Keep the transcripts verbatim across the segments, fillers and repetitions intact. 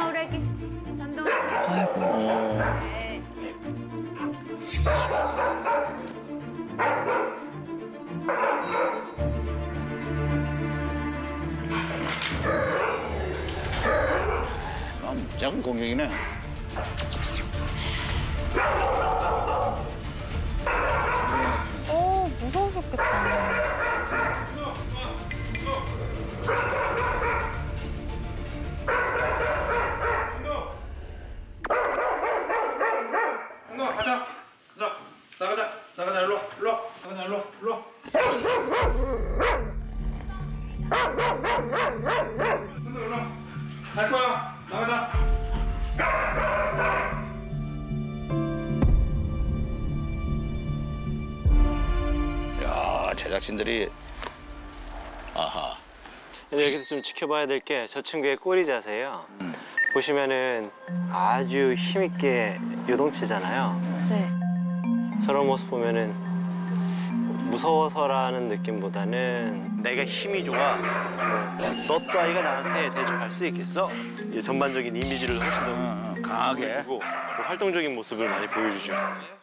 전동우레기. 전동우레기. 아이고. 네. 아, 무작은 공격이네. 어, 무서우셨겠다. 형아 가자. 가자. 나가자. 나가자. 일로 와. 일로 와. 나가자. 일로 와. 일로 와. 형아 일로 와. 갈 거야. 나가자. 야, 제작진들이 아하. 근데 여기서 좀 지켜봐야 될 게 저 친구의 꼬리 자세예요. 음. 보시면은 아주 힘있게 요동치잖아요. 네. 저런 모습 보면은 무서워서라는 느낌보다는 내가 힘이 좋아. 너 따위가 나한테 대적할 수 있겠어? 이 전반적인 이미지를 훨씬 더 어, 어, 강하게. 보여주고 또 활동적인 모습을 많이 보여주죠.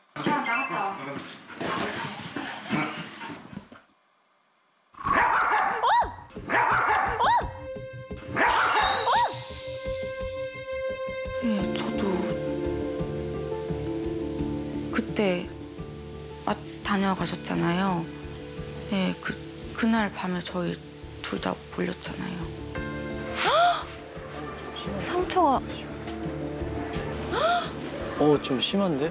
예, 저도 그때 아, 다녀가셨잖아요. 예, 그 그날 밤에 저희 둘 다 몰렸잖아요. 상처가. 어, 좀 심한데?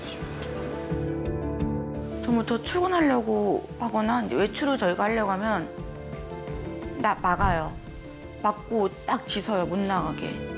정말 더 출근하려고 하거나 이제 외출을 저희가 하려고 하면 나 막아요. 막고 딱 지서요, 못 나가게.